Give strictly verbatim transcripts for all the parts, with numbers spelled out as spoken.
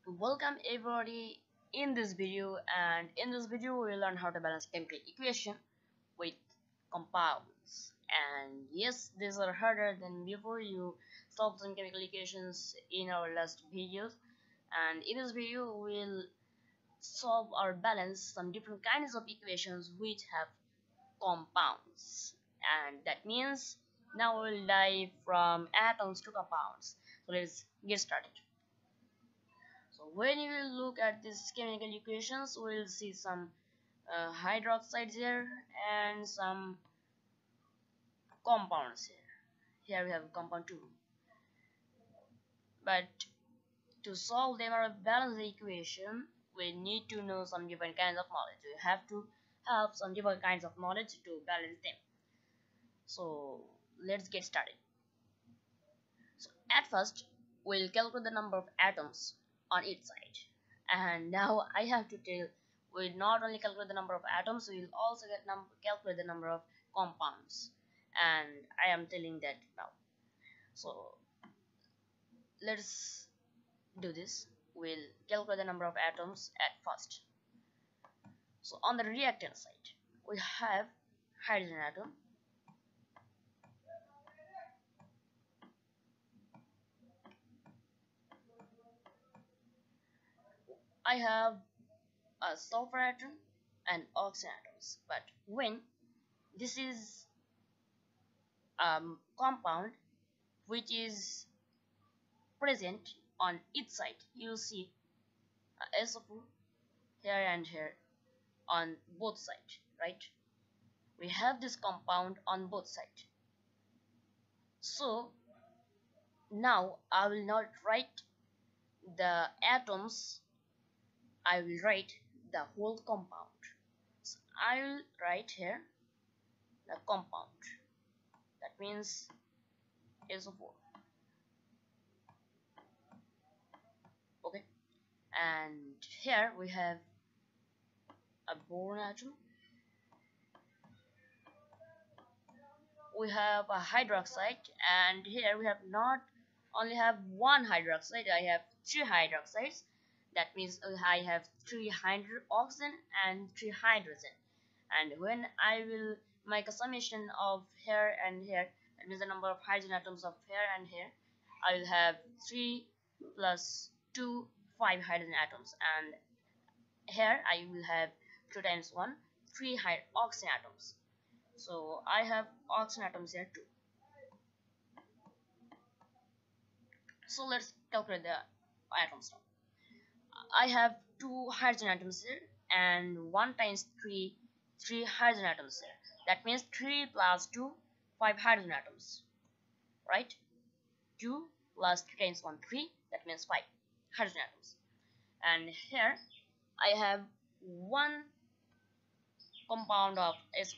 Welcome everybody in this video, and in this video we will learn how to balance chemical equation with compounds. And yes, these are harder than before. You solve some chemical equations in our last videos, and in this video we will solve or balance some different kinds of equations which have compounds. And that means now we'll dive from atoms to compounds. So let's get started. So when you will look at these chemical equations, we will see some uh, hydroxides here and some compounds here. Here we have compound two. But to solve them or balance the equation, we need to know some different kinds of knowledge. We have to have some different kinds of knowledge to balance them. So let's get started. So at first, we'll calculate the number of atoms on each side, and now I have to tell we'll not only calculate the number of atoms, we will also get num calculate the number of compounds, and I am telling that now. So let's do this. We'll calculate the number of atoms at first. So on the reactant side we have hydrogen atom, I have a sulfur atom and oxygen atoms. But when this is a compound which is present on each side, you see a S O four here and here on both sides, right? We have this compound on both sides. So now I will not write the atoms, I will write the whole compound. So I will write here the compound. That means S O four. Okay, and here we have a boron atom. We have a hydroxide, and here we have not only have one hydroxide, I have three hydroxides. That means I have three hydroxygen and three hydrogen. And when I will make a summation of here and here, that means the number of hydrogen atoms of here and here, I will have three plus two, five hydrogen atoms, and here I will have two times one, three oxygen atoms. So I have oxygen atoms here too. So let's calculate the atoms now. I have two hydrogen atoms here and one times three, three hydrogen atoms here. That means three plus two, five hydrogen atoms, right? two plus three times one, three. That means five hydrogen atoms. And here I have one compound of S.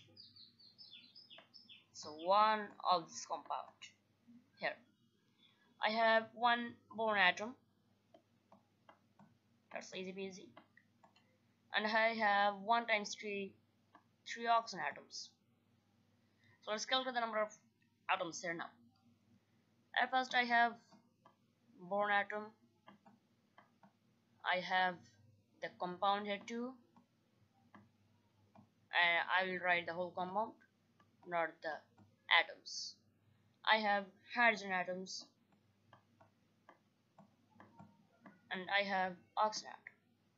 So one of this compound here. I have one boron atom. That's easy peasy. And I have one times three, three oxygen atoms. So let's calculate the number of atoms here now. At first I have boron atom. I have the compound here too. And I will write the whole compound, not the atoms. I have hydrogen atoms. And I have oxygen atom.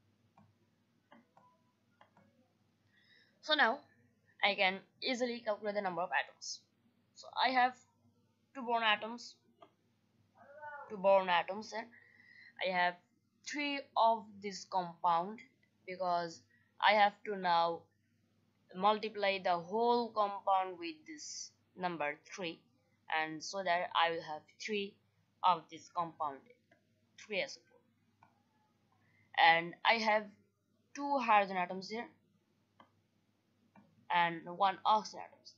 So now I can easily calculate the number of atoms. So I have two boron atoms, two boron atoms here. I have three of this compound because I have to now multiply the whole compound with this number three, and so that I will have three of this compound, three S O four. And I have two hydrogen atoms here and one oxygen atoms.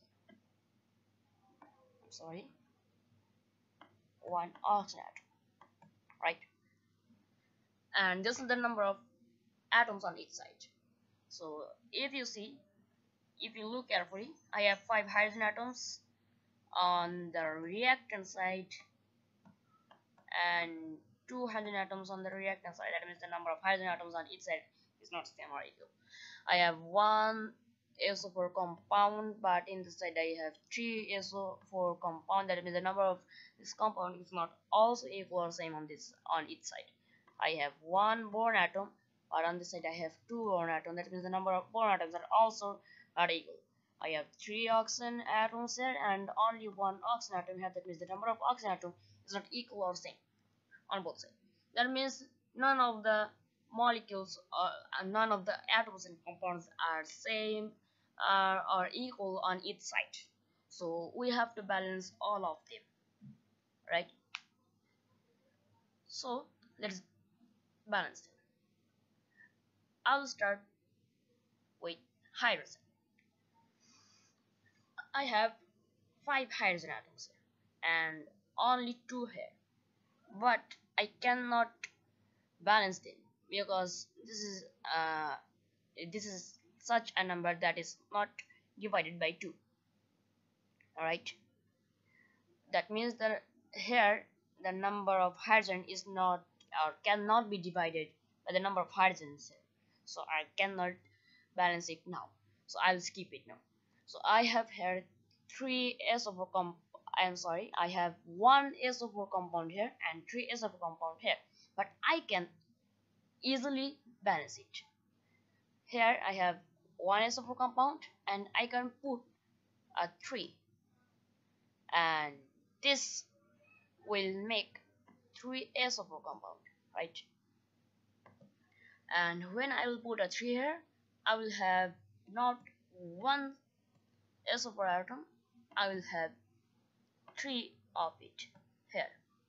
I'm sorry, one oxygen atom, right? And this is the number of atoms on each side. So if you see, if you look carefully, I have five hydrogen atoms on the reactant side and two hydrogen atoms on the reactant side. That means the number of hydrogen atoms on each side is not same or equal. I have one S O four compound, but in this side I have three S O four compound. That means the number of this compound is not also equal or same on this on each side. I have one boron atom, but on this side I have two boron atoms. That means the number of boron atoms are also not equal. I have three oxygen atoms here and only one oxygen atom here. That means the number of oxygen atoms is not equal or same on both sides. That means none of the molecules or uh, none of the atoms and compounds are same uh, or equal on each side. So we have to balance all of them, right? So let's balance them. I'll start with hydrogen. I have five hydrogen atoms here and only two here, but I cannot balance them because this is uh, this is such a number that is not divided by two. Alright, that means that here the number of hydrogen is not or cannot be divided by the number of hydrogens here. So I cannot balance it now, so I'll skip it now. So I have here three S O four comp I'm sorry I have one S O four compound here and three S O four compound here, but I can easily balance it. Here I have one S O four compound and I can put a three, and this will make three S O four compound, right? And when I will put a three here, I will have not one S O four atom, I will have three of it here.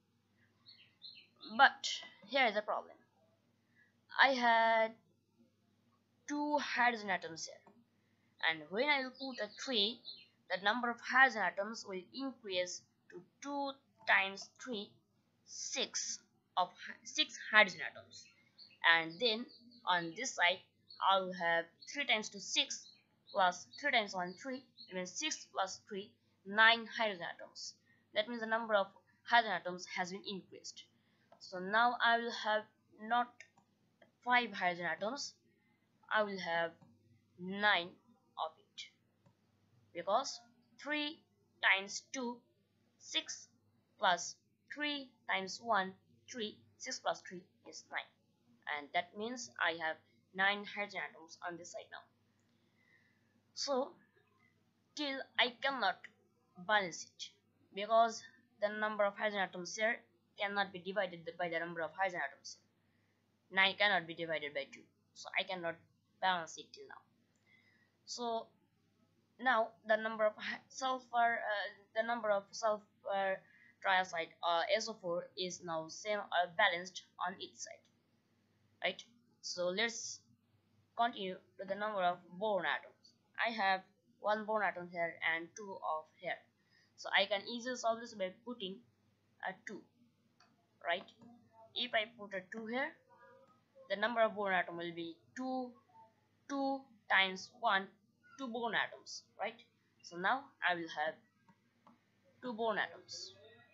But here is a problem. I had two hydrogen atoms here, and when I will put a three, the number of hydrogen atoms will increase to two times three, six of six hydrogen atoms, and then on this side I will have three times two six plus three times one three. It means six plus three, nine hydrogen atoms. That means the number of hydrogen atoms has been increased. So now I will have not five hydrogen atoms, I will have nine of it, because three times two, six plus three times one, three, six plus three is nine, and that means I have nine hydrogen atoms on this side now. So still I cannot balance it because the number of hydrogen atoms here cannot be divided by the number of hydrogen atoms. nine cannot be divided by two, so I cannot balance it till now. So now the number of sulfur uh, the number of sulfur trioxide uh, S O four is now same or balanced on each side, right? So let's continue to the number of boron atoms. I have one boron atom here and two of here, so I can easily solve this by putting a two, right? If I put a two here, the number of boron atom will be two, two times one, two boron atoms, right? So now I will have two boron atoms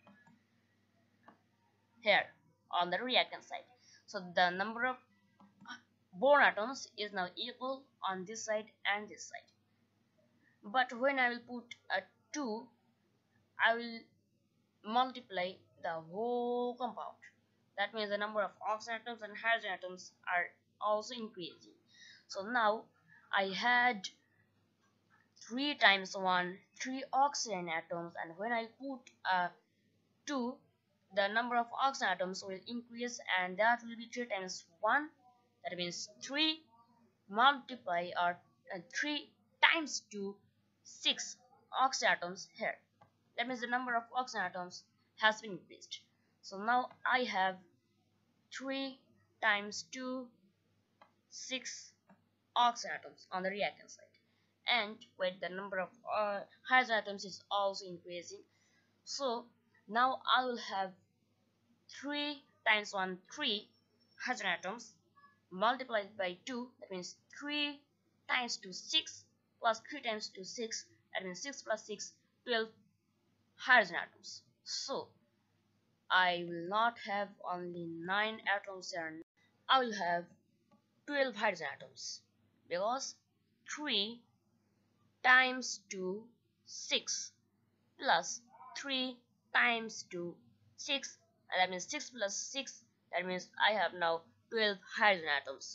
here on the reactant side. So the number of boron atoms is now equal on this side and this side. But when I will put a two, I will multiply the whole compound. That means the number of oxygen atoms and hydrogen atoms are also increasing. So now I had three times one, three oxygen atoms, and when I put a two, the number of oxygen atoms will increase, and that will be three times one. That means three multiply or uh, three times two, six oxygen atoms here. That means the number of oxygen atoms has been increased. So now I have three times two, six oxygen atoms on the reactant side, and with the number of uh, hydrogen atoms is also increasing. So now I will have three times one, three hydrogen atoms multiplied by two. That means three times two, six, plus three times two, six. That means six plus six, twelve hydrogen atoms. So I will not have only nine atoms here. I will have twelve hydrogen atoms because three times two, six, plus three times two, six, and that means six plus six, that means I have now twelve hydrogen atoms.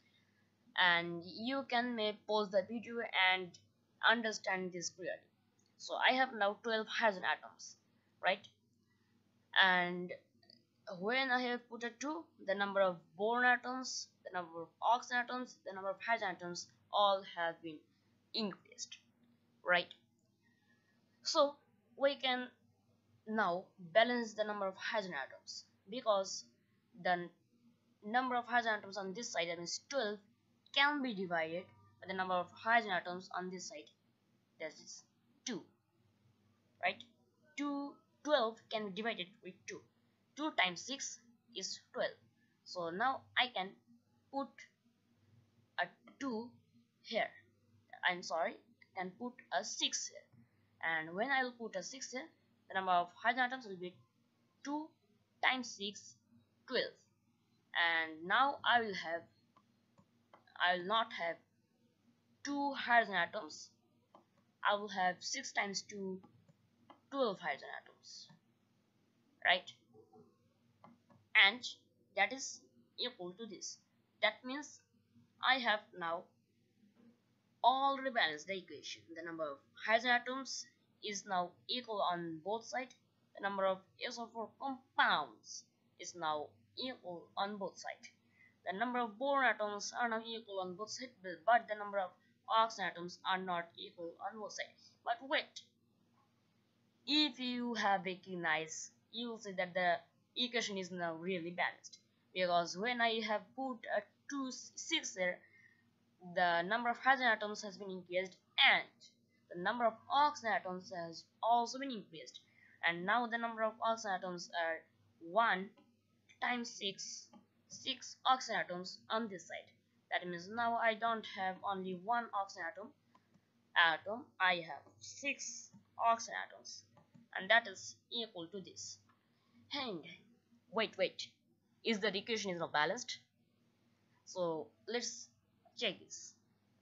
And you can may pause the video and understand this clearly. So I have now twelve hydrogen atoms, right? And when I have put a two, the number of boron atoms, the number of oxygen atoms, the number of hydrogen atoms all have been increased, right? So we can now balance the number of hydrogen atoms because the number of hydrogen atoms on this side, that means twelve, can be divided by the number of hydrogen atoms on this side, that is two, right? two, twelve can be divided with two. two times six is twelve. So now I can put a two here. I'm sorry, I can put a six here. And when I will put a six here, the number of hydrogen atoms will be two times six, twelve. And now I will have, I will not have two hydrogen atoms. I will have six times two, twelve hydrogen atoms, right? And that is equal to this. That means I have now already balanced the equation. The number of hydrogen atoms is now equal on both sides. The number of S O four compounds is now equal on both sides. The number of boron atoms are now equal on both sides, but the number of oxygen atoms are not equal on both sides. But wait, if you have a keen eyes, you will see that the equation is now really balanced, because when I have put a two six there, the number of hydrogen atoms has been increased and the number of oxygen atoms has also been increased, and now the number of oxygen atoms are one times six, six oxygen atoms on this side. That means now I don't have only one oxygen atom atom I have six oxygen atoms, and that is equal to this. And wait wait is the equation is not balanced? So let's check this.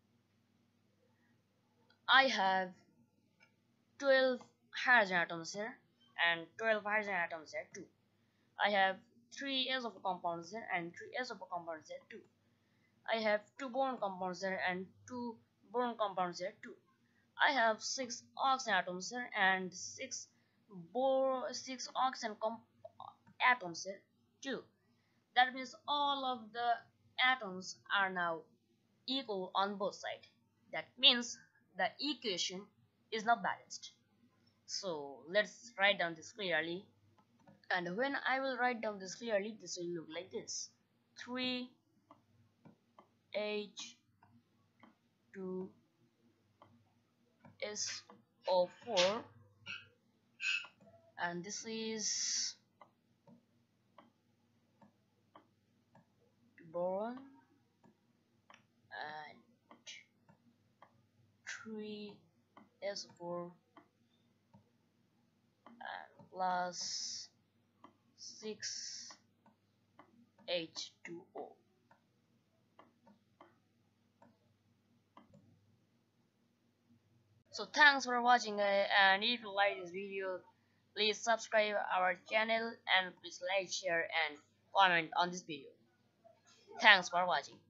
I have twelve hydrogen atoms here and twelve hydrogen atoms here too. I have three S O four compounds here and three S O four compounds here too. I have two boron compounds here and two boron compounds here too. I have six oxygen atoms here and six bor six oxygen atoms here too. That means all of the atoms are now equal on both sides. That means the equation is now balanced. So let's write down this clearly. And when I will write down this clearly, this will look like this: three H two S O four, and this is boron, and three S O four and plus six H two O. So thanks for watching, uh, and if you like this video, please subscribe our channel and please like, share and comment on this video. Thanks for watching.